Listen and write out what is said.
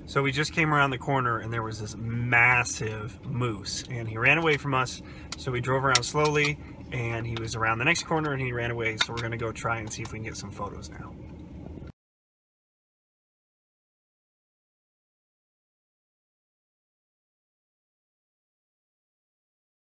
So we just came around the corner and there was this massive moose and he ran away from us. So we drove around slowly and he was around the next corner and he ran away. So we're gonna go try and see if we can get some photos now.